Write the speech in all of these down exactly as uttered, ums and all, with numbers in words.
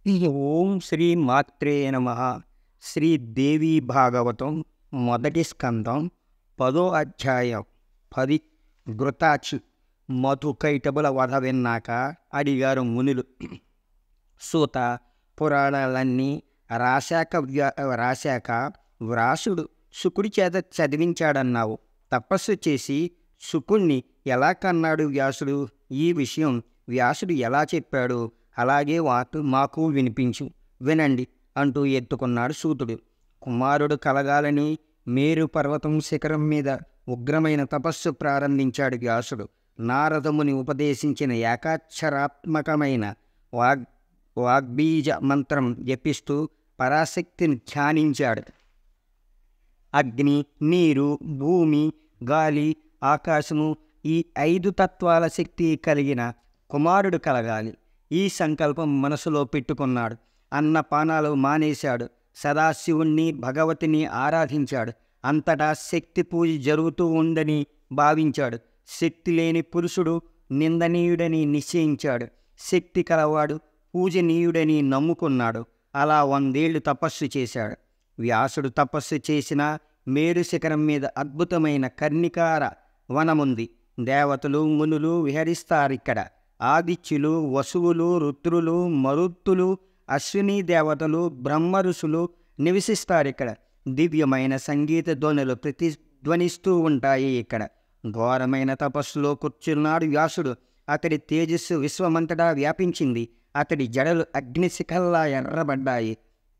ఓం శ్రీ మాత్రే నమః. శ్రీ దేవి భాగవతం మొదటి స్కందం పదో అధ్యాయం. పది ఘృతాచి మధుకైటబుల వధ విన్నాక అడిగారు మునులు. సూత, పురాణాలన్నీ రాశాక వ్య రాశాక వ్రాసుడు శుకుడి చేత చదివించాడన్నావు. తపస్సు చేసి శుకుణ్ణి ఎలా కన్నాడు వ్యాసుడు? ఈ విషయం వ్యాసుడు ఎలా చెప్పాడు అలాగే వాకు మాకు వినిపించు, వినండి అంటూ ఎత్తుకున్నాడు సూతుడు. కుమారుడు కలగాలని మేరు పర్వతం శిఖరం మీద ఉగ్రమైన తపస్సు ప్రారంభించాడు వ్యాసుడు. నారదముని ఉపదేశించిన ఏకాక్షరాత్మకమైన వాగ్ వాగ్బీజ మంత్రం జపిస్తూ పరాశక్తిని ధ్యానించాడు. అగ్ని, నీరు, భూమి, గాలి, ఆకాశము ఈ ఐదు తత్వాల శక్తి కలిగిన కుమారుడు కలగాలి. ఈ సంకల్పం మనసులో పెట్టుకున్నాడు. అన్నపానాలు మానేశాడు. సదాశివుణ్ణి, భగవతిని ఆరాధించాడు. అంతటా శక్తి పూజ జరుగుతూ ఉందని భావించాడు. శక్తి లేని పురుషుడు నిందనీయుడని నిశ్చయించాడు. శక్తి కలవాడు పూజనీయుడని నమ్ముకున్నాడు. అలా వందేళ్లు తపస్సు చేశాడు. వ్యాసుడు తపస్సు చేసిన మేరు శిఖరం మీద అద్భుతమైన కర్ణికార వనముంది. దేవతలు, మునులు విహరిస్తారిక్కడ. ఆదిత్యులు, వసువులు, రుద్రులు, మరుత్తులు, అశ్విని దేవతలు, బ్రహ్మ ఋషులు నివసిస్తారిక్కడ. దివ్యమైన సంగీత ధ్వనులు ప్రతిధ్వనిస్తూ ఉంటాయి ఇక్కడ. ఘోరమైన తపస్సులో కూర్చున్నాడు వ్యాసుడు. అతడి తేజస్సు విశ్వమంతటా వ్యాపించింది. అతడి జడలు అగ్నిశిఖల్లా ఎర్రబడ్డాయి.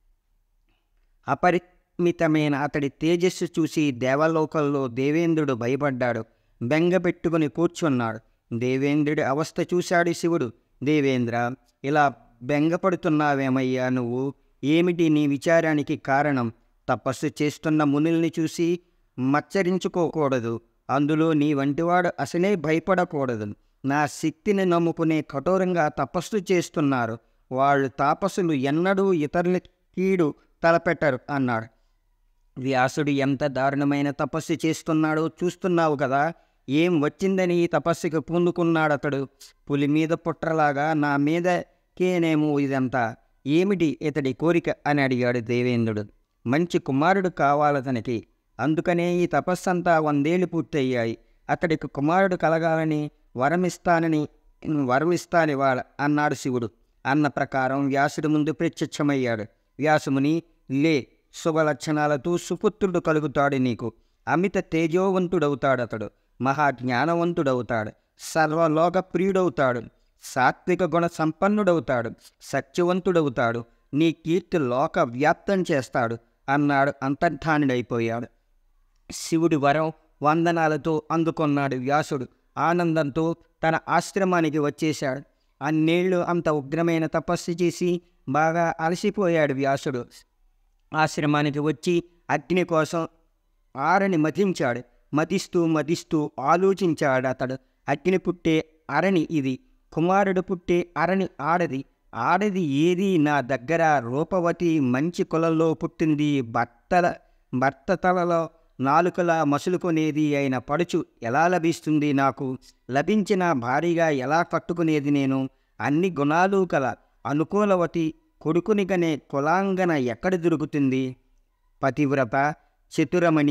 అపరిమితమైన అతడి తేజస్సు చూసి దేవలోకంలో దేవేంద్రుడు భయపడ్డాడు. బెంగ పెట్టుకుని కూర్చున్నాడు. దేవేంద్రుడి అవస్థ చూశాడు శివుడు. దేవేంద్ర, ఇలా బెంగపడుతున్నావేమయ్యా నువ్వు? ఏమిటి నీ విచారానికి కారణం? తపస్సు చేస్తున్న మునుల్ని చూసి మచ్చరించుకోకూడదు. అందులో నీ వంటివాడు అసలే భయపడకూడదు. నా శక్తిని నమ్ముకునే కఠోరంగా తపస్సు చేస్తున్నారు. వాళ్ళు తాపసులు ఎన్నడూ ఇతరుల కీడు తలపెట్టరు అన్నాడు. వ్యాసుడు ఎంత దారుణమైన తపస్సు చేస్తున్నాడో చూస్తున్నావు కదా. ఏం వచ్చిందని ఈ తపస్సుకు పూనుకున్నాడతడు? పులి మీద పుట్రలాగా నా మీదకేనేమో ఇదంతా. ఏమిటి ఇతడి కోరిక అని అడిగాడు దేవేంద్రుడు. మంచి కుమారుడు కావాలతనికి. అందుకనే ఈ తపస్సంతా వందేళ్లు పూర్తయ్యాయి. అతడికి కుమారుడు కలగాలని వరమిస్తానని వరమిస్తానివాడ అన్నాడు శివుడు. అన్న ప్రకారం వ్యాసుడి ముందు ప్రత్యక్షమయ్యాడు. వ్యాసుముని, లే, శుభలక్షణాలతో సుపుత్రుడు కలుగుతాడు నీకు. అమిత తేజోవంతుడవుతాడతడు. మహాజ్ఞానవంతుడవుతాడు. సర్వలోక ప్రియుడవుతాడు. సాత్విక గుణ సంపన్నుడవుతాడు. సత్యవంతుడవుతాడు. నీ కీర్తి లోక వ్యాప్తం చేస్తాడు అన్నాడు. అంతర్ధానుడైపోయాడు. శివుడి వరం వందనాలతో అందుకున్నాడు వ్యాసుడు. ఆనందంతో తన ఆశ్రమానికి వచ్చేశాడు. అన్నేళ్ళు అంత ఉగ్రమైన తపస్సు చేసి బాగా అలసిపోయాడు వ్యాసుడు. ఆశ్రమానికి వచ్చి అగ్ని కోసం ఆరని మతించాడు. మతిస్తూ మతిస్తూ ఆలోచించాడు అతడు. అగ్ని పుట్టే అరణి ఇది. కుమారుడు పుట్టే అరణి ఆడది. ఆడది ఏది? నా దగ్గర రూపవతి మంచి కులంలో పుట్టింది. భర్తల భర్త తలలో నాలుకలా మసులుకునేది అయిన పడుచు ఎలా లభిస్తుంది నాకు? లభించిన భారీగా ఎలా కట్టుకునేది నేను? అన్ని గుణాలు కల అనుకూలవతి కొడుకునిగనే కులాంగన ఎక్కడ దొరుకుతుంది? పతివ్రత, చతురమణి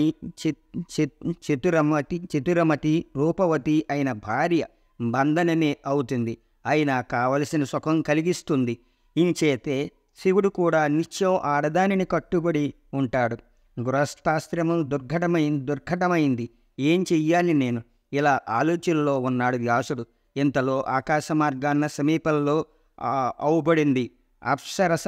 చతురమతి చతురమతి రూపవతి అయిన భార్య బంధనమే అవుతుంది. అయినా కావలసిన సుఖం కలిగిస్తుంది. ఇంచేతే శివుడు కూడా నిత్యం ఆడదానిని కట్టుబడి ఉంటాడు. గృహస్థాశ్రమం దుర్ఘటమైంది దుర్ఘటమైంది ఏం చెయ్యాలి నేను? ఇలా ఆలోచనలో ఉన్నాడు వ్యాసుడు. ఇంతలో ఆకాశ మార్గాన్న సమీపంలో అవుబడింది అప్సరస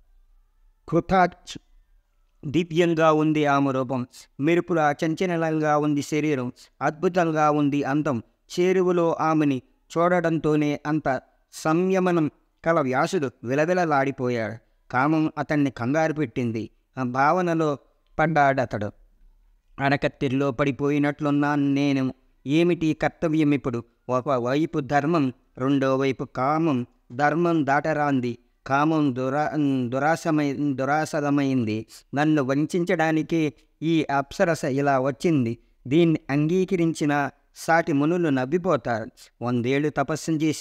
కృతాచ్. దివ్యంగా ఉంది ఆమె రూపం. మెరుపులా చంచలంగా ఉంది శరీరం. అద్భుతంగా ఉంది అందం. చేరువలో ఆమెని చూడడంతోనే అంత సంయమనం కల వ్యాసుడు విలవిలలాడిపోయాడు. కామం అతన్ని కంగారు పెట్టింది. ఆ భావనలో పడ్డాడతడు. అడకత్తిరిలో పడిపోయినట్లున్నా నేను. ఏమిటి కర్తవ్యం ఇప్పుడు? ఒకవైపు ధర్మం, రెండో వైపు కామం. ధర్మం దాటరాంది. కామం దురా దురాసమై దురాసదమైంది. నన్ను వంచడానికే ఈ అప్సరస ఇలా వచ్చింది. దీన్ని అంగీకరించిన సాటి మునులు నవ్విపోతారు. వందేళ్లు తపస్సు చేసి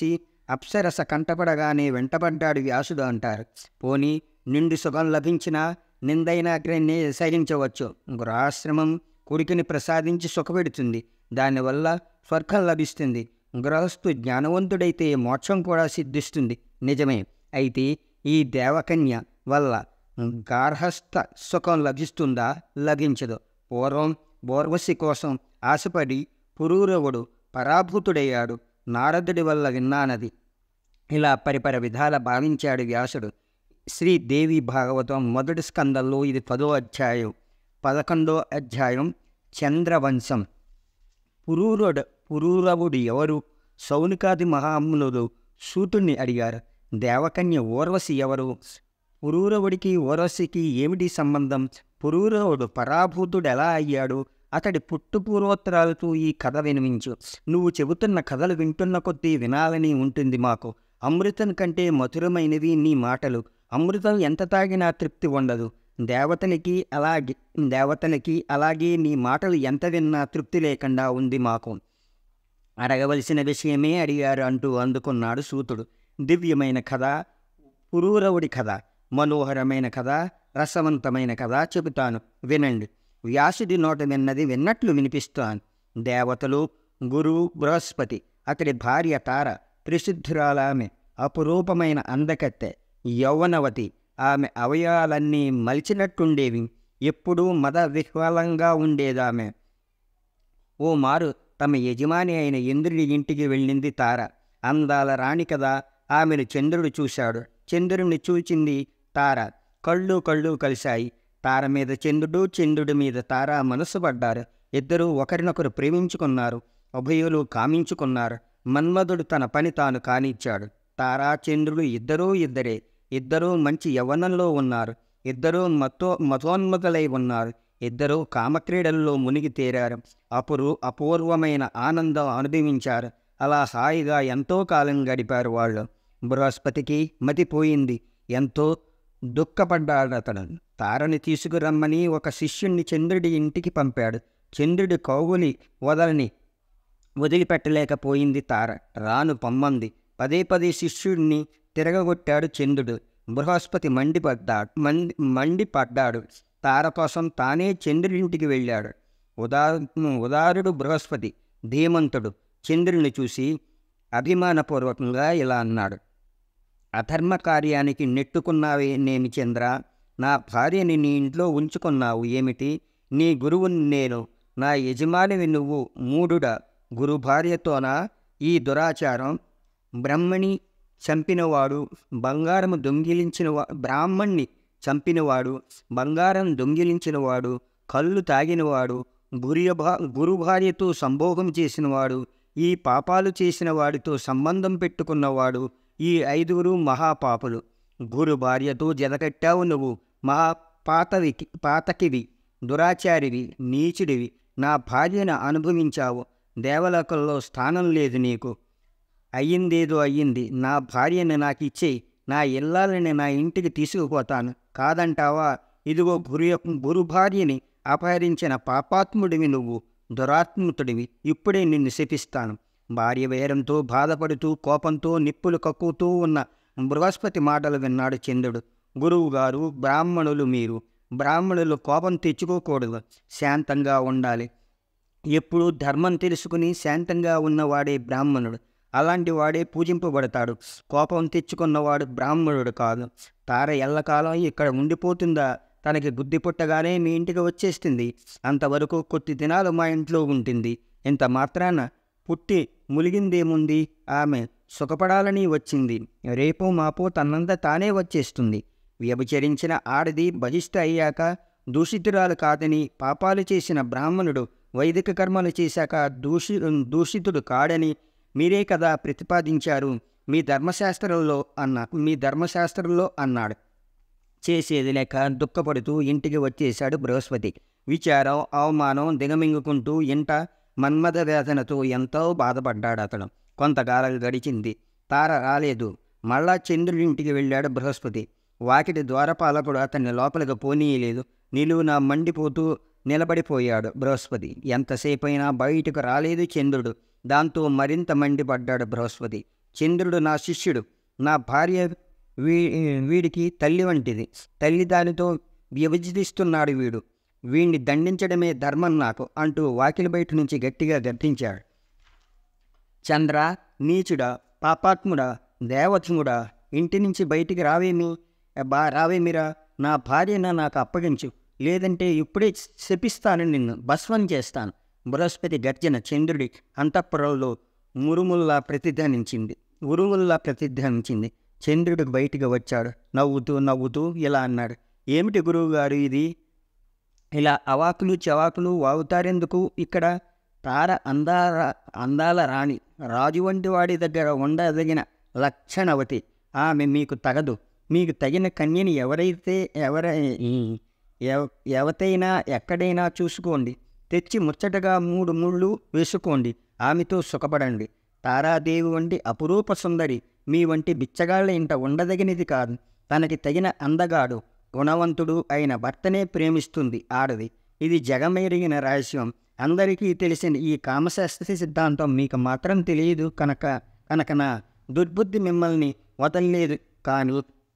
అప్సరస కంటపడగానే వెంటపడ్డాడు వ్యాసుడు అంటారు. పోనీ నిండు సుఖం లభించినా నిందైనా క్రిన్నే సహించవచ్చు. గృహాశ్రమం కొడుకుని ప్రసాదించి సుఖపెడుతుంది. దానివల్ల స్వర్గం లభిస్తుంది. గృహస్థు జ్ఞానవంతుడైతే మోక్షం కూడా సిద్ధిస్తుంది. నిజమే. అయితే ఈ దేవకన్య వల్ల గార్హస్థ సుఖం లభిస్తుందా? లభించదు. పూర్వం బోర్వశి కోసం ఆశపడి పురూరవుడు పరాభూతుడయ్యాడు. నారదుడి వల్ల విన్నానది. ఇలా పరిపర విధాల భావించాడు వ్యాసుడు. శ్రీ దేవి భాగవతం మొదటి స్కందంలో ఇది పదో అధ్యాయం. పదకొండో అధ్యాయం చంద్రవంశం. పురూరుడు పురూరవుడు ఎవరు? సౌనికాది మహామునులు సూతుణ్ణి అడిగారు. దేవకన్య ఊర్వశి ఎవరు? పురూరవుడికి ఊర్వశికి ఏమిటి సంబంధం? పురూరవుడు పరాభూతుడు ఎలా అయ్యాడు? అతడి పుట్టు పూర్వోత్తరాలతో ఈ కథ వినిపించు. నువ్వు చెబుతున్న కథలు వింటున్న కొద్దీ వినాలని ఉంటుంది మాకు. అమృతం కంటే మధురమైనవి నీ మాటలు. అమృతం ఎంత తాగినా తృప్తి ఉండదు. దేవతలకి అలాగే దేవతలకి అలాగే నీ మాటలు ఎంత విన్నా తృప్తి లేకుండా ఉంది మాకు. అడగవలసిన విషయమే అడిగారు అంటూ అందుకున్నాడు సూతుడు. దివ్యమైన కథ, పురూరవుడి కథ, మనోహరమైన కథ, రసవంతమైన కథ చెబుతాను వినండి. వ్యాసుడి నోట విన్నది విన్నట్లు వినిపిస్తాను. దేవతలు, గురువు బృహస్పతి, అతడి భార్య తార, త్రిశుద్ధురాలామె, అపురూపమైన అందకత్తె, యౌవనవతి. ఆమె అవయవాలన్నీ మలిచినట్టుండేవి. ఎప్పుడూ మద విహ్వలంగా ఉండేదామె. ఓ మారు తమ యజమాని అయిన ఇంద్రుడి ఇంటికి వెళ్ళింది తార. అందాల రాణి కదా. ఆమెను చంద్రుడు చూశాడు. చంద్రుడిని చూచింది తార. కళ్ళు కళ్ళు కలిశాయి. తార మీద చంద్రుడు, చంద్రుడి మీద తార మనసు పడ్డారు. ఇద్దరూ ఒకరినొకరు ప్రేమించుకున్నారు. ఉభయులు కామించుకున్నారు. మన్మధుడు తన పని తాను కానిచ్చాడు. తారా చంద్రుడు ఇద్దరూ ఇద్దరే. ఇద్దరూ మంచి యవ్వనంలో ఉన్నారు. ఇద్దరూ మతో మతోన్మతులై ఉన్నారు. ఇద్దరూ కామక్రీడల్లో మునిగి తేరారు. అపురు అపూర్వమైన ఆనందం అనుభవించారు. అలా హాయిగా ఎంతో కాలం గడిపారు వాళ్ళు. బృహస్పతికి మతిపోయింది. ఎంతో దుఃఖపడ్డాడు అతను. తారని తీసుకురమ్మని ఒక శిష్యుణ్ణి చంద్రుడి ఇంటికి పంపాడు. చంద్రుడి కౌగులి వదలని వదిలిపెట్టలేకపోయింది తార. రాను పొమ్మంది. పదే పదే శిష్యుడిని తిరగగొట్టాడు చంద్రుడు. బృహస్పతి మండిపడ్డాడు మండి మండిపడ్డాడు తార కోసం తానే చంద్రుడింటికి వెళ్ళాడు. ఉదా ఉదారుడు బృహస్పతి, ధీమంతుడు, చంద్రుని చూసి అభిమానపూర్వకంగా ఇలా అన్నాడు. అధర్మ కార్యానికి నెట్టుకున్నావే నేమి చంద్ర? నా భార్యని నీ ఇంట్లో ఉంచుకున్నావు ఏమిటి? నీ గురువుని నేను, నా యజమానివి నువ్వు. మూఢుడా, గురు భార్యతోనా ఈ దురాచారం? బ్రహ్మణి చంపినవాడు బంగారము దొంగిలించినవా బ్రాహ్మణ్ణి చంపినవాడు బంగారం దొంగిలించినవాడు, కళ్ళు తాగినవాడు, గురియభా గురు భార్యతో సంభోగం చేసినవాడు, ఈ పాపాలు చేసిన వాడితో సంబంధం పెట్టుకున్నవాడు, ఈ ఐదుగురు మహాపాపులు. గురు భార్యతో జతకట్టావు నువ్వు. మహా పాతవికి పాతకివి, దురాచారివి, నీచుడివి. నా భార్యను అనుభవించావు. దేవలోకంలో స్థానం లేదు నీకు. అయ్యిందేదో అయ్యింది. నా భార్యను నాకు ఇచ్చేయి. నా ఇల్లాలని నా ఇంటికి తీసుకుపోతాను. కాదంటావా? ఇదిగో గురు గురు భార్యని అపహరించిన పాపాత్ముడివి నువ్వు, దురాత్ముతుడివి. ఇప్పుడే నిన్ను శపిస్తాను. భార్య వేరంతో బాధపడుతూ కోపంతో నిప్పులు కక్కుతూ ఉన్న బృహస్పతి మాటలు విన్నాడు చంద్రుడు. గురువుగారు, బ్రాహ్మణులు మీరు. బ్రాహ్మణులు కోపం తెచ్చుకోకూడదు, శాంతంగా ఉండాలి. ఎప్పుడూ ధర్మం తెలుసుకుని శాంతంగా ఉన్నవాడే బ్రాహ్మణుడు. అలాంటి వాడే పూజింపబడతాడు. కోపం తెచ్చుకున్నవాడు బ్రాహ్మణుడు కాదు. తార ఎల్లకాలం ఇక్కడ ఉండిపోతుందా? తనకి బుద్ధి పుట్టగానే మీ ఇంటికి వచ్చేస్తుంది. అంతవరకు కొద్ది దినాలు మా ఇంట్లో ఉంటుంది. ఇంత మాత్రాన పుట్టి ములిగిందేముంది? ఆమె సుఖపడాలని వచ్చింది. రేపో మాపో తన్నంతా తానే వచ్చేస్తుంది. వ్యభిచరించిన ఆడది బహిష్ట అయ్యాక దూషితురాలు కాదని, పాపాలు చేసిన బ్రాహ్మణుడు వైదిక కర్మలు చేశాక దూషి దూషితుడు కాడని మీరే కదా ప్రతిపాదించారు మీ ధర్మశాస్త్రంలో అన్న మీ ధర్మశాస్త్రంలో అన్నాడు. చేసేది లేక దుఃఖపడుతూ ఇంటికి వచ్చేశాడు బృహస్పతి. విచారం, అవమానం దిగమింగుకుంటూ ఇంట మన్మథ వేదనతో ఎంతో బాధపడ్డాడు అతను. కొంతకాలం గడిచింది. తార రాలేదు. మళ్ళా చంద్రుడింటికి వెళ్ళాడు బృహస్పతి. వాకిటి ద్వారపాలకుడు అతన్ని లోపలికి పోనీయలేదు. నిలువున మండిపోతూ నిలబడిపోయాడు బృహస్పతి. ఎంతసేపైనా బయటకు రాలేదు చంద్రుడు. దాంతో మరింత మండిపడ్డాడు బృహస్పతి. చంద్రుడు నా శిష్యుడు, నా భార్య వీ వీడికి తల్లి వంటిది. తల్లి దానితో వ్యవజిస్తున్నాడు వీడు. వీణ్ణి దండించడమే ధర్మం నాకు అంటూ వాకిలి బయట నుంచి గట్టిగా గర్తించాడు. చంద్ర, నీచుడా, పాపాత్ముడా, దేవతముడా, ఇంటి నుంచి బయటికి రావేమి బా రావేమిరా నా భార్యను నాకు అప్పగించు, లేదంటే ఇప్పుడే శపిస్తాను, నిన్ను భస్మం చేస్తాను. బృహస్పతి గర్జన చంద్రుడి అంతఃపురంలో మురుముల్లా ప్రతిధ్వనించింది ఉరుముల్లా ప్రతిధ్వనించింది చంద్రుడు బయటికి వచ్చాడు. నవ్వుతూ నవ్వుతూ ఇలా అన్నాడు, ఏమిటి గురువుగారు ఇది? ఇలా అవాకులు చవాకులు వాగుతారెందుకు? ఇక్కడ తార అందాల అందాల రాణి, రాజు వంటి వాడి దగ్గర ఉండదగిన లక్షణవతి. ఆమె మీకు తగదు. మీకు తగిన కన్యని ఎవరైతే ఎవర ఎవతైనా ఎక్కడైనా చూసుకోండి, తెచ్చి ముచ్చటగా మూడు ముళ్ళు వేసుకోండి, ఆమెతో సుఖపడండి. తారాదేవి వంటి అపురూప సుందరి మీ వంటి బిచ్చగాళ్ళ ఇంట ఉండదగినది కాదు. తనకి తగిన అందగాడు, గుణవంతుడు అయిన భర్తనే ప్రేమిస్తుంది ఆడది. ఇది జగమెరిగిన రహస్యం. అందరికీ తెలిసిన ఈ కామశాస్త్ర సిద్ధాంతం మీకు మాత్రం తెలియదు కనుక కనుక నా దుర్బుద్ధి మిమ్మల్ని వదలలేదు. కానీ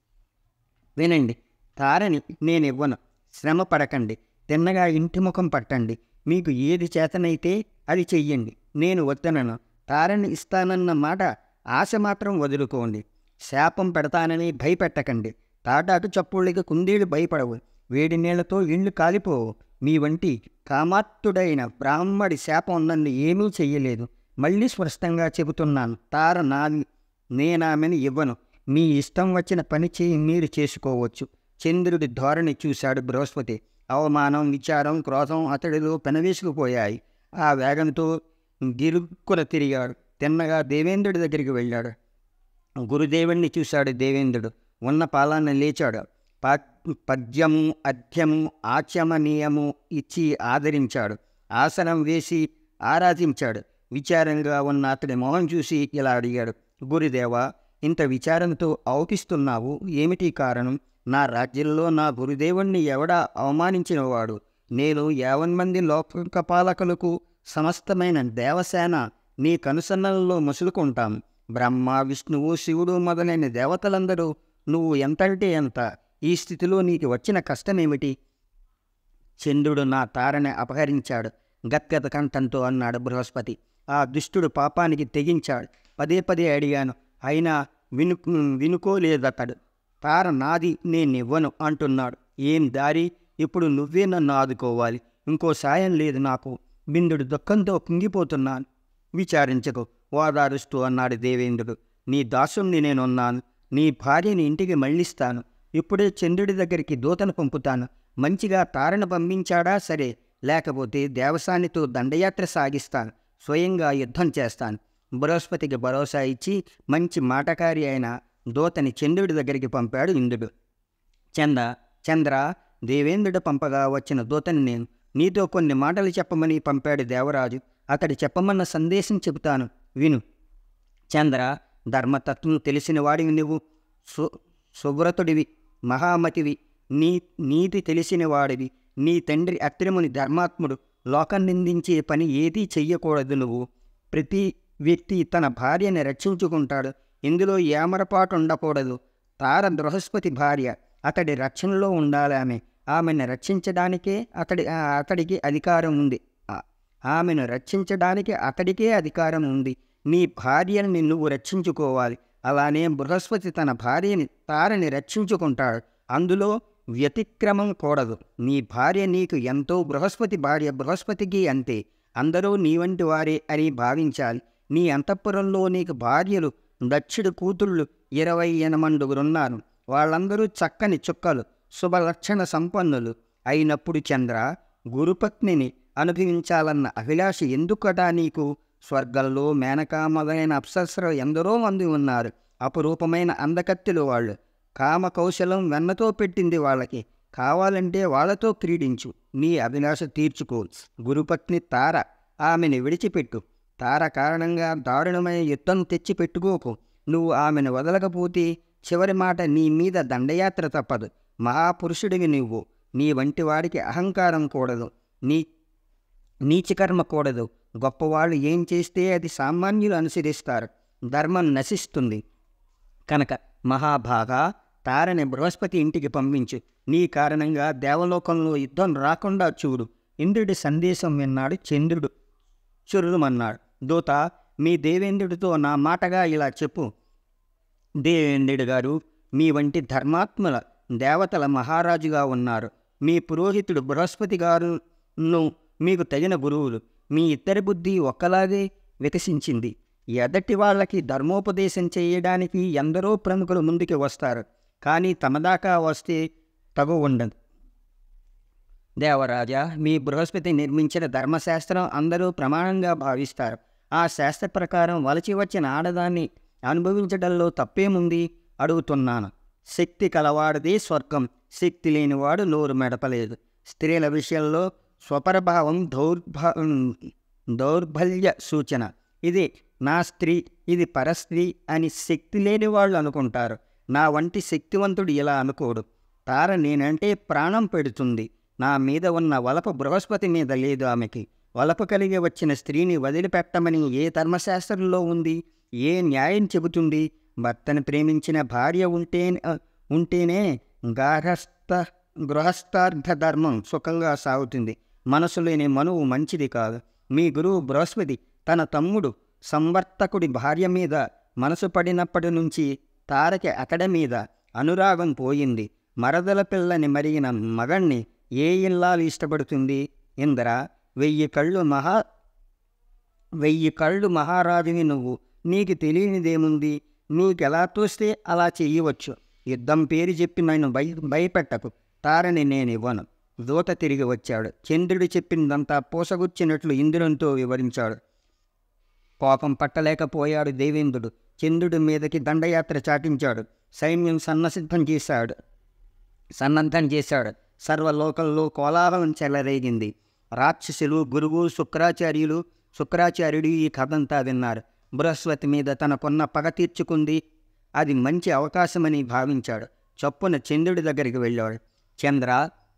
వినండి, తారని నేను ఇవ్వను. శ్రమ పడకండి, తిన్నగా ఇంటి ముఖం పట్టండి. మీకు ఏది చేతనైతే అది చెయ్యండి, నేను వద్దనను. తారని ఇస్తానన్న మాట ఆశ మాత్రం వదులుకోండి. శాపం పెడతానని భయపెట్టకండి. తాటాకు చప్పుళ్ళకి కుందేళ్ళు భయపడవు, వేడి నీళ్లతో ఇళ్ళు కాలిపోవు. మీ వంటి కామాత్తుడైన బ్రాహ్మడి శాపం నన్ను ఏమీ చెయ్యలేదు. మళ్ళీ స్పష్టంగా చెబుతున్నాను, తార నాది, నేనామెను ఇవ్వను. మీ ఇష్టం వచ్చిన పని చేయి, మీరు చేసుకోవచ్చు. చంద్రుడి ధోరణి చూశాడు బృహస్పతి. అవమానం, విచారం, క్రోధం అతడిలో పెనవేసుకుపోయాయి. ఆ వేగంతో గిరుక్కున తిరిగాడు. తిన్నగా దేవేంద్రుడి దగ్గరికి వెళ్ళాడు. గురుదేవుణ్ణి చూశాడు దేవేంద్రుడు. ఉన్న పాలాన్ని లేచాడు. ప పద్యము, అధ్యము, ఆచమనీయము ఇచ్చి ఆదరించాడు. ఆసనం వేసి ఆరాధించాడు. విచారంగా ఉన్న అతడి మొహం చూసి ఇలా అడిగాడు, గురుదేవా, ఇంత విచారంతో అవపిస్తున్నావు, ఏమిటి కారణం? నా రాజ్యంలో నా గురుదేవుణ్ణి ఎవడా అవమానించినవాడు? నేను యావన్మంది లోకపాలకులకు సమస్తమైన దేవసేన నీ కనుసన్నలలో మసులుకుంటాం. బ్రహ్మ, విష్ణువు, శివుడు మొదలైన దేవతలందరూ నువ్వు ఎంతంటే ఎంత. ఈ స్థితిలో నీకు వచ్చిన కష్టమేమిటి? చంద్రుడు నా తారని అపహరించాడు, గద్గద కంఠంతో అన్నాడు బృహస్పతి. ఆ దుష్టుడు పాపానికి తెగించాడు. పదే పదే అడిగాను, అయినా విను వినుకోలేదతడు. తార నాది, నేనివ్వను అంటున్నాడు. ఏం దారి? ఇప్పుడు నువ్వే నన్ను ఆదుకోవాలి, ఇంకో సాయం లేదు నాకు. బిందుడు దుఃఖంతో కుంగిపోతున్నాను. విచారించకు, ఓదారుస్తూ అన్నాడు దేవేంద్రుడు. నీ దాసుణ్ణి నేనున్నాను. నీ భార్యని ఇంటికి మళ్ళిస్తాను. ఇప్పుడే చంద్రుడి దగ్గరికి దూతను పంపుతాను. మంచిగా తారను పంపించాడా సరే, లేకపోతే దేవసానితో దండయాత్ర సాగిస్తాను. స్వయంగా యుద్ధం చేస్తాను. బృహస్పతికి భరోసా ఇచ్చి మంచి మాటకారి అయిన దూతని చంద్రుడి దగ్గరికి పంపాడు ఇంద్రుడు. చంద చంద్ర దేవేంద్రుడు పంపగా వచ్చిన దూతని నేను. నీతో కొన్ని మాటలు చెప్పమని పంపాడు దేవరాజు. అతడు చెప్పమన్న సందేశం చెబుతాను, విను. చంద్ర, ధర్మతత్వం తెలిసిన వాడివి నువ్వు. సు సువ్రతుడివి, మహామతివి, నీ నీతి తెలిసిన వాడివి. నీ తండ్రి అత్రిముని ధర్మాత్ముడు. లోకం నిందించే పని ఏదీ చెయ్యకూడదు నువ్వు. ప్రతి వ్యక్తి తన భార్యని రక్షించుకుంటాడు. ఇందులో ఏమరపాటు ఉండకూడదు. తార బృహస్పతి భార్య, అతడి రక్షణలో ఉండాలి. ఆమె ఆమెను రక్షించడానికే అతడి అతడికి అధికారం ఉంది ఆమెను రక్షించడానికి అతడికే అధికారం ఉంది. నీ భార్యని నువ్వు రక్షించుకోవాలి. అలానే బృహస్పతి తన భార్యని తారని రక్షించుకుంటాడు. అందులో వ్యతిక్రమం కూడదు. నీ భార్య నీకు ఎంతో, బృహస్పతి భార్య బృహస్పతికి అంతే. అందరూ నీ వంటి వారే అని భావించాలి. నీ అంతఃపురంలో నీకు భార్యలు, దక్షుడు కూతుళ్ళు ఇరవై ఎనమండుగురున్నారు. వాళ్ళందరూ చక్కని చుక్కలు, శుభలక్షణ సంపన్నులు అయినప్పుడు చంద్ర, గురుపత్నిని అనుభవించాలన్న అభిలాష ఎందుకటా నీకు? స్వర్గంలో మేనక మొదలైన అప్సరసలు ఎందరో మంది ఉన్నారు. అపురూపమైన అందకత్తెలు వాళ్ళు. కామ కౌశలం వెన్నతో పెట్టింది వాళ్ళకి. కావాలంటే వాళ్ళతో క్రీడించు, నీ అభిలాష తీర్చుకో. గురుపత్ని తార, ఆమెను విడిచిపెట్టు. తార కారణంగా దారుణమైన యుద్ధం తెచ్చి పెట్టుకోకు. నువ్వు ఆమెను వదలకపోతే చివరి మాట నీ మీద దండయాత్ర తప్పదు. మహాపురుషుడివి నువ్వు. నీ వంటి వాడికి అహంకారం కూడదు, నీ నీచకర్మ కూడదు. గొప్పవాళ్ళు ఏం చేస్తే అది సామాన్యులు అనుసరిస్తారు. ధర్మం నశిస్తుంది. కనుక మహాభాగా తారని బృహస్పతి ఇంటికి పంపించు. నీ కారణంగా దేవలోకంలో యుద్ధం రాకుండా చూడు. ఇంద్రుడి సందేశం విన్నాడు చంద్రుడు. చురుమన్నాడు. దూత, మీ దేవేంద్రుడితో నా మాటగా ఇలా చెప్పు. దేవేంద్రుడు గారు, మీ వంటి ధర్మాత్ముల దేవతల మహారాజుగా ఉన్నారు. మీ పురోహితుడు బృహస్పతి గారును మీకు తగిన గురువులు. మీ ఇద్దరి బుద్ధి ఒక్కలాగే వికసించింది. ఎదటి వాళ్ళకి ధర్మోపదేశం చేయడానికి ఎందరో ప్రముఖులు ముందుకు వస్తారు, కానీ తమ దాకా వస్తే తగు ఉండదు. దేవరాజా, మీ బృహస్పతి నిర్మించిన ధర్మశాస్త్రం అందరూ ప్రమాణంగా భావిస్తారు. ఆ శాస్త్ర ప్రకారం వలచి వచ్చిన ఆడదాన్ని అనుభవించడంలో తప్పేముంది అడుగుతున్నాను. శక్తి కలవాడిదే స్వర్గం, శక్తి లేనివాడు నోరు మెడపలేదు. స్త్రీల విషయంలో స్వపరభావం దౌర్భ దౌర్బల్య సూచన. ఇది నా స్త్రీ, ఇది పరస్త్రీ అని శక్తి లేని వాళ్ళు అనుకుంటారు. నా వంటి శక్తివంతుడు ఇలా అనుకోడు. తార నేనంటే ప్రాణం పెడుతుంది. నా మీద ఉన్న వలప బృహస్పతి మీద లేదు. ఆమెకి వలప కలిగి వచ్చిన స్త్రీని వదిలిపెట్టమని ఏ ధర్మశాస్త్రంలో ఉంది? ఏ న్యాయం చెబుతుంది? భర్తను ప్రేమించిన భార్య ఉంటే ఉంటేనే గార్హస్థ గృహస్థార్థ ధర్మం సుఖంగా సాగుతుంది. మనసు లేని మనువు మంచిది కాదు. మీ గురువు బృహస్పతి తన తమ్ముడు సంవర్తకుడి భార్య మీద మనసు పడినప్పటి నుంచి తారకి అతడి మీద అనురాగం పోయింది. మరదల పిల్లని మరిగిన మగణ్ణి ఏ ఇల్లాలు ఇష్టపడుతుంది? ఇంద్ర, వెయ్యి కళ్ళు మహా వెయ్యి కళ్ళు మహారాజుని నువ్వు. నీకు తెలియనిదేముంది? నీకెలా తోస్తే అలా చెయ్యవచ్చు. యుద్ధం పేరు చెప్పి నన్ను భయ భయపెట్టకు. తారని నేనివ్వను. దూత తిరిగి వచ్చాడు. చంద్రుడు చెప్పిందంతా పూసగుచ్చినట్లు ఇంద్రునితో వివరించాడు. కోపం పట్టలేకపోయాడు దేవేంద్రుడు. చంద్రుడి మీదకి దండయాత్ర చాటించాడు. సైన్యం సన్నసిద్ధం చేశాడు సన్నద్ధం చేశాడు సర్వలోకంలో కోలాహలం చెలరేగింది. రాక్షసులు, గురువు, శుక్రాచార్యులు శుక్రాచార్యుడు ఈ కథంతా విన్నారు. బృహస్పతి మీద తనకున్న పగ తీర్చుకుంది. అది మంచి అవకాశమని భావించాడు. చొప్పున చంద్రుడి దగ్గరికి వెళ్ళాడు. చంద్ర,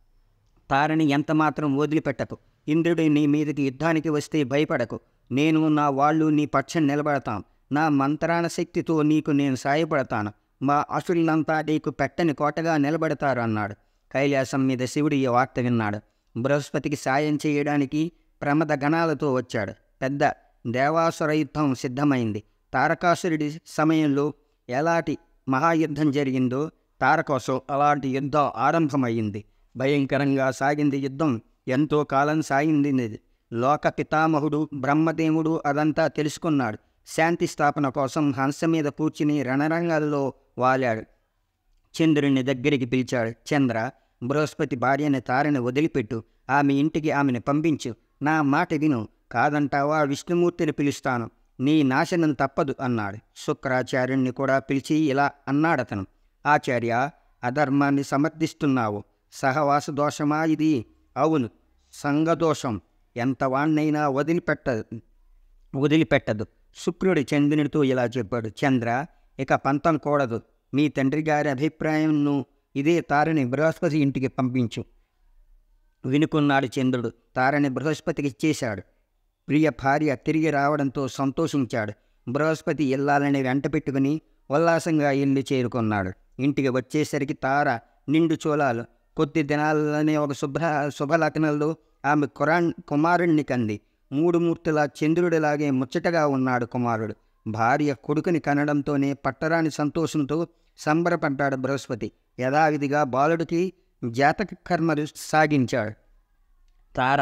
తారని ఎంతమాత్రం వదిలిపెట్టకు. ఇంద్రుడు నీ మీదకి యుద్ధానికి వస్తే భయపడకు. నేను, నా వాళ్ళు నీ పక్షం నిలబడతాం. నా మంత్రాన శక్తితో నీకు నేను సాయపడతాను. మా అసురులంతా నీకు పెట్టని కోటగా నిలబడతారు అన్నాడు. కైలాసం మీద శివుడు ఈ వార్త విన్నాడు. బృహస్పతికి సాయం చేయడానికి ప్రమద గణాలతో వచ్చాడు. పెద్ద దేవాసుర యుద్ధం సిద్ధమైంది. తారకాసురుడి సమయంలో ఎలాంటి మహాయుద్ధం జరిగిందో తార కోసం అలాంటి యుద్ధం ఆరంభమైంది. భయంకరంగా సాగింది యుద్ధం. ఎంతో కాలం సాగింది. లోక పితామహుడు బ్రహ్మదేవుడు అదంతా తెలుసుకున్నాడు. శాంతి స్థాపన కోసం హంస మీద కూర్చుని రణరంగాల్లో వాలాడు. చంద్రుని దగ్గరికి పిలిచాడు. చంద్ర, బృహస్పతి భార్యని తారని వదిలిపెట్టు. ఆమె ఇంటికి ఆమెను పంపించు. నా మాట విను. కాదంటావా విష్ణుమూర్తిని పిలుస్తాను. నీ నాశనం తప్పదు అన్నాడు. శుక్రాచార్యుణ్ణి కూడా పిలిచి ఇలా అన్నాడతను. ఆచార్య, అధర్మాన్ని సమర్థిస్తున్నావు. సహవాస దోషమా ఇది? అవును, సంఘదోషం. ఎంతవాణ్ణైనా వదిలిపెట్టదు వదిలిపెట్టదు శుక్రుడు చంద్రునితో ఇలా చెప్పాడు. చంద్ర, ఇక పంతం కూడదు. మీ తండ్రి గారి అభిప్రాయంను ఇదే. తారని బృహస్పతి ఇంటికి పంపించు. వినుకున్నాడు చంద్రుడు. తారని బృహస్పతికి ఇచ్చేశాడు. ప్రియ భార్య తిరిగి రావడంతో సంతోషించాడు. బృహస్పతి ఇల్లాలని వెంట పెట్టుకుని ఉల్లాసంగా ఇల్లు చేరుకున్నాడు. ఇంటికి వచ్చేసరికి తార నిండు చోళాలు. కొద్ది దినాలనే ఒక శుభ్ర శుభలగ్నంలో ఆమె కురాన్ కుమారుణ్ణి కంది. మూడు మూర్తుల చంద్రుడిలాగే ముచ్చటగా ఉన్నాడు కుమారుడు. భార్య కొడుకుని కనడంతోనే పట్టరాని సంతోషంతో సంబరపడ్డాడు బృహస్పతి. యథావిధిగా బాలుడికి జాతక కర్మలు సాగించాడు. తార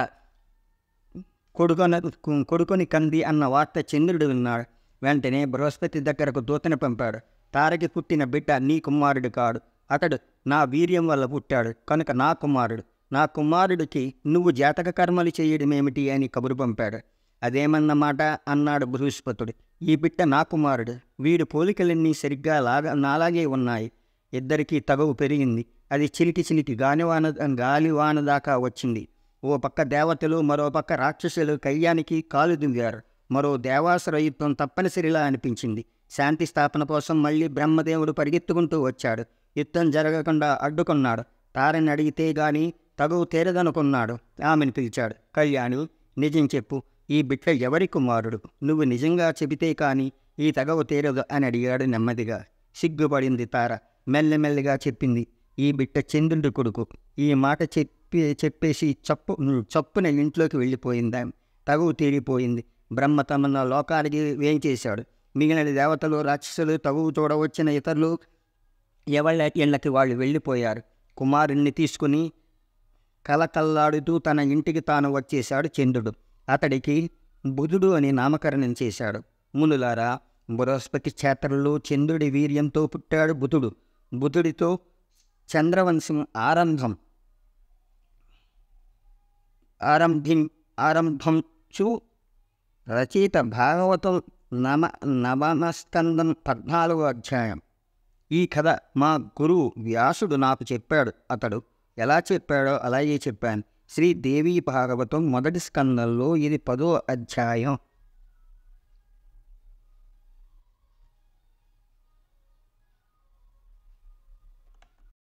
కొడుకున కొడుకుని కంది అన్న వార్త చంద్రుడు విన్నాడు. వెంటనే బృహస్పతి దగ్గరకు దూతను పంపాడు. తారకి పుట్టిన బిడ్డ నీ కుమారుడు కాడు. అతడు నా వీర్యం వల్ల పుట్టాడు కనుక నా కుమారుడు. నా కుమారుడికి నువ్వు జాతక కర్మలు చేయడమేమిటి అని కబురు పంపాడు. అదేమన్నమాట అన్నాడు బృహస్పతుడు. ఈ బిడ్డ నా కుమారుడు. వీడి పోలికలన్నీ సరిగ్గా లాగా నాలాగే ఉన్నాయి. ఇద్దరికీ తగవు పెరిగింది. అది చిలికి చిలికి గాలివాన గాలివాన దాకా వచ్చింది. ఓ పక్క దేవతలు, మరో పక్క రాక్షసులు కయ్యానికి కాలు దింగారు. మరో దేవాసుర యుద్ధం తప్పనిసరిలా అనిపించింది. శాంతి స్థాపన కోసం మళ్ళీ బ్రహ్మదేవుడు పరిగెత్తుకుంటూ వచ్చాడు. యుద్ధం జరగకుండా అడ్డుకున్నాడు. తారని అడిగితే గాని తగువు తీరదనుకున్నాడు. ఆమెను పిలిచాడు. కళ్యాణి, నిజం చెప్పు. ఈ బిడ్డ ఎవరి కుమారుడు? నువ్వు నిజంగా చెబితే కానీ ఈ తగవు తీరదు అని అడిగాడు నెమ్మదిగా. సిగ్గుపడింది తార. మెల్లమెల్లిగా చెప్పింది, ఈ బిడ్డ చంద్రుడి కొడుకు. ఈ మాట చెప్పి చెప్పేసి చప్పు చప్పున ఇంట్లోకి వెళ్ళిపోయింది. ఆమె తగువు తీరిపోయింది. బ్రహ్మ తమన్న లోకానికి వేయించేశాడు. మిగిలిన దేవతలు, రాక్షసులు, తగువు చూడవచ్చిన ఇతరులు ఎవళ్ళ ఇళ్ళకి వాళ్ళు వెళ్ళిపోయారు. కుమారుణ్ణి తీసుకుని కలకల్లాడుతూ తన ఇంటికి తాను వచ్చేశాడు చంద్రుడు. అతడికి బుధుడు అని నామకరణం చేశాడు. మునులారా, బృహస్పతి క్షేత్రంలో చంద్రుడి వీర్యంతో పుట్టాడు బుధుడు. బుధుడితో చంద్రవంశం ఆరంభం ఆరంభిం ఆరంభంచు రచయిత భాగవతం నమ నవమస్కందం పద్నాలుగో అధ్యాయం. ఈ కథ మా గురువు వ్యాసుడు నాకు చెప్పాడు. అతడు ఎలా చెప్పాడో అలాగే చెప్పాను. శ్రీ దేవీ భాగవతం మొదటి స్కందంలో ఇది పదో అధ్యాయం.